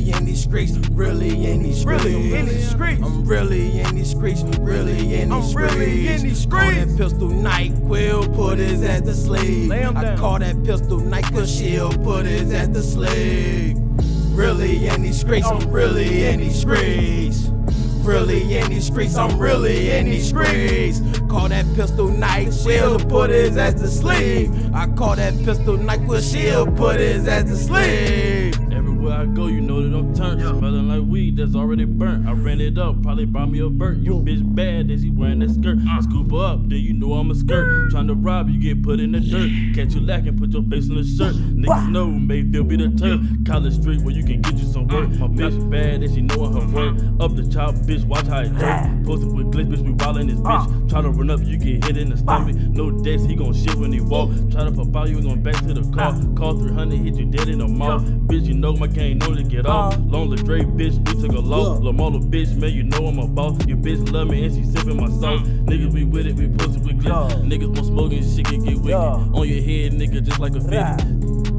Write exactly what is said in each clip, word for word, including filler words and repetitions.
really in these streets, really in these streets, Really in these streets. I'm really in these streets, really in these I'm streets. really in these Call that streets. pistol NyQuil, put his ass to sleep. Lay him I down. call that pistol NyQuil shield, put his ass to sleep. Really in these streets, I'm really in these streets. Really in these streets, I'm really in these streets. Call that pistol NyQuil, put his ass to sleep. I call that pistol NyQuil shield, put his ass to sleep. Everywhere I go, you know that I'm turned. Smelling like weed that's already burnt. I ran it up, probably brought me a burnt. You bitch bad, that she wearing that skirt. I scoop her up, then you know I'm a skirt. Trying to rob you, get put in the dirt. Catch you lacking, put your face in the shirt. Niggas know Mayfield be the turf. College street where you can get you some work. My bitch bad, that she knowin' her work. Up the chop, bitch, watch how it dirt. Posted with glitch, bitch, we wildin' this bitch. Try to run up, you get hit in the stomach. No deaths, he gon' shit when he walk. Try to pop out, you going back to the car. Call three hundred, hit you dead in the mouth. Bitch, you know my gang know to get off. Long Dre, bitch, we took a loss. Lamolo, bitch, man, you know I'm a boss. Your bitch love me and she sippin' my sauce. Niggas, we with it, we posted with glitch. Niggas want smoking, shit can get wicked. On your head, nigga, just like a fifty.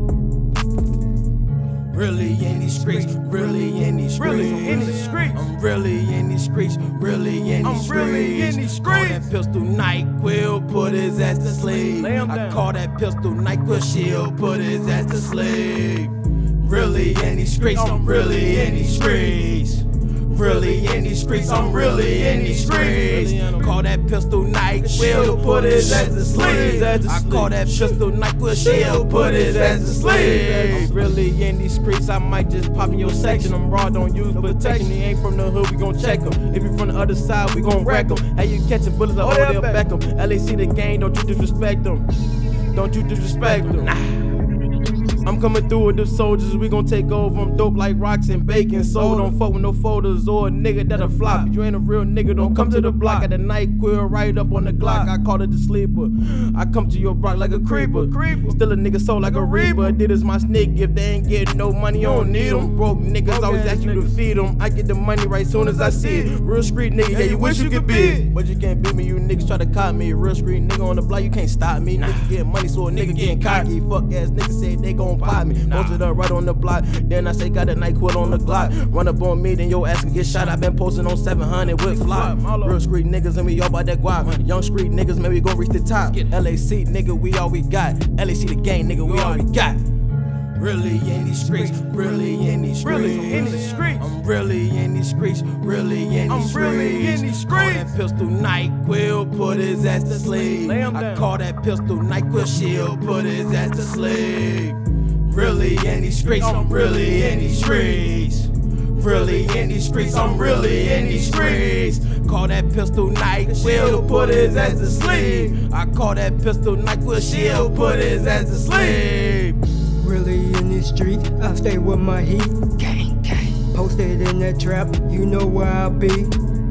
Really in these streets, really in these streets, Really in these streets. I'm really in these streets, really in I'm these really in streets. these Call streets. that pistol NyQuil, put his ass to sleep. Lay him I down. call that pistol NyQuil shield, put his ass to sleep. Really in these streets, I'm really in these streets. Really in these streets, I'm really in these streets. Call that pistol NyQuil, put his ass to sleep. I call that pistol NyQuil shield, put his ass to sleep. I'm really in these streets, I might just pop in your section. I'm raw, don't use protection. He ain't from the hood, we gon' check him. If you from the other side, we gon' wreck him. How you catching bullets like Odell Beckham? L A C the gang, don't you disrespect them. Don't you disrespect them. Nah. I'm coming through with the soldiers, we gon' take over. I'm dope like rocks and bacon. So don't fuck with no folders or a nigga that'll flop. If you ain't a real nigga, don't come to the block. Got the NyQuil right up on the Glock. I call it the sleeper. I come to your block like a creeper. Still a nigga soul like a reaper. Did is my sneak. If they ain't getting no money, you don't need them. Broke niggas always ask you to feed them. I get the money right soon as I see it. Real street nigga, yeah, you wish you could be. But you can't beat me, you niggas try to cop me. Real street nigga on the block, you can't stop me. Nigga getting money, so a nigga getting cocky. Fuck ass niggas say they gon' pop me. Posted up right on the block. Then I say got a NyQuil on the Glock. Run up on me, then your ass can get shot. I been posting on seven hundred with flop. Real street niggas and we all about that guap. Young street niggas, man, we gon' reach the top. L A C nigga, we all we got. L A C the gang nigga, we all we got. Really in these streets, really in these streets. Really in these streets. I'm really in these streets, really in these I'm streets. really in these Call streets. that pistol NyQuil, put his ass to sleep. Lay him I down. call that pistol NyQuil shield, put his ass to sleep. Really in these streets, I'm really in these streets. Really in these streets, I'm really in these streets. Call that pistol NyQuil, put his ass to sleep. I call that pistol NyQuil shield, put his ass to sleep. Really in these streets, I stay with my heat. Gang, gang. Posted in that trap, you know where I'll be.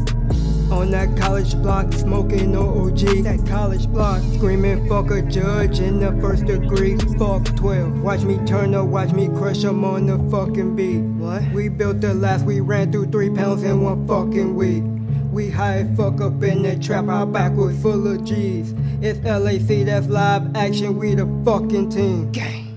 On that college block, smoking no O G. That college block, screaming fuck a judge in the first degree. Fuck twelve, watch me turn up, watch me crush them on the fucking beat. What? We built the last, we ran through three pounds in one fucking week. We high as fuck up in the trap, our back was full of G's. It's L A C, that's live action, we the fucking team. Gang.